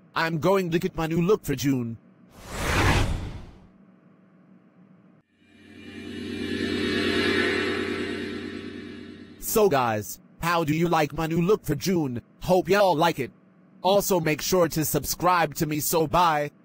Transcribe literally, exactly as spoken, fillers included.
I'm going to get my new look for June. So guys, how do you like my new look for June? Hope y'all like it. Also make sure to subscribe to me, so bye.